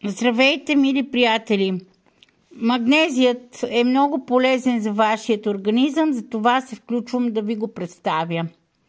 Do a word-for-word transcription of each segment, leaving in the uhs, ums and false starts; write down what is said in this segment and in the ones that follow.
Здравейте, мили приятели! Магнезият е много полезен за вашият организъм, затова се включвам да ви го представя.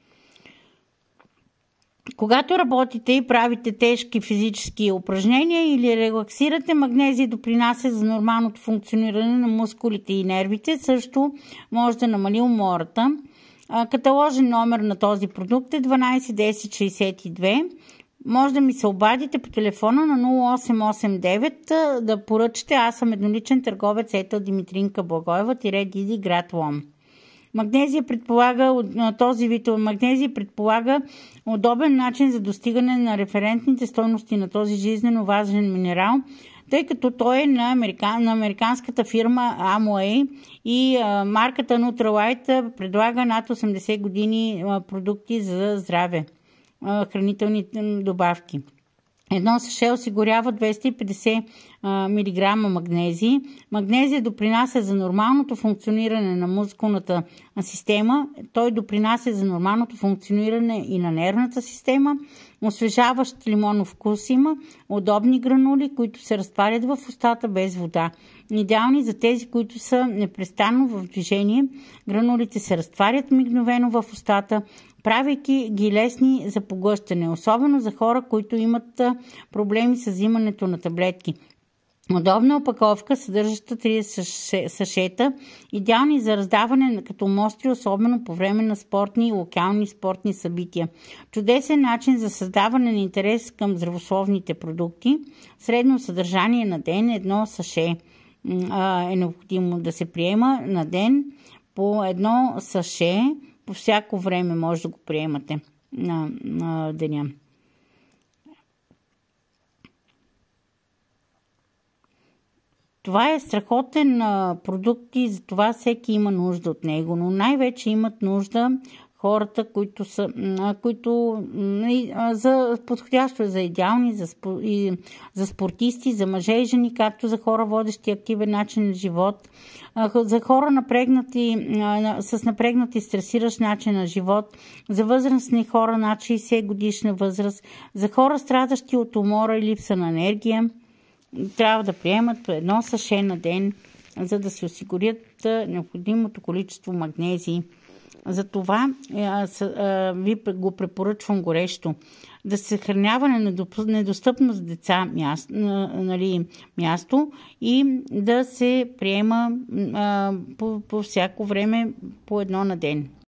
Когато работите и правите тежки физически упражнения или релаксирате, магнезий допринася за нормалното функциониране на мускулите и нервите, също може да намали умората. Каталожен номер на този продукт е дванайсет десет шейсет и две. Може да ми се обадите по телефона на нула осем осем девет да поръчате. Аз съм едноличен търговец Етел Димитринка Благоева, Диди, град Лом. Магнезия предполага, този вид магнезия предполага удобен начин за достигане на референтните стойности на този жизнено важен минерал, тъй като той е на, американ, на американската фирма Amway и а, марката Nutrilite предлага над осемдесет години а, продукти за здраве, а, хранителни добавки. Едно саше осигурява двеста и петдесет милиграма магнезий. Магнезия допринася за нормалното функциониране на мускулната система. Той допринася за нормалното функциониране и на нервната система. Освежаващ лимонов вкус има. Удобни гранули, които се разтварят в устата без вода. Идеални за тези, които са непрестанно в движение. Гранулите се разтварят мигновено в устата, правейки ги лесни за поглъщане, особено за хора, които имат проблеми с взимането на таблетки. Удобна опаковка, съдържаща три сашета, идеални за раздаване като мостри, особено по време на спортни и локални спортни събития. Чудесен начин за създаване на интерес към здравословните продукти. Средно съдържание на ден едно саше е необходимо да се приема на ден по едно саше. По всяко време може да го приемате на, на деня. Това е страхотен продукт и затова всеки има нужда от него, но най-вече имат нужда хората, които са, които за подходящо е за идеални, за, и, за спортисти, за мъже и жени, както за хора, водещи активен начин на живот, за хора напрегнати, с напрегнат и стресиращ начин на живот, за възрастни хора над шейсет годишна възраст, за хора страдащи от умора и липса на енергия. Трябва да приемат едно саше на ден, за да се осигурят необходимото количество магнезии. Затова ви го препоръчвам горещо. Да се съхранява на недостъпно за деца място, нали, място и да се приема по, по всяко време по едно на ден.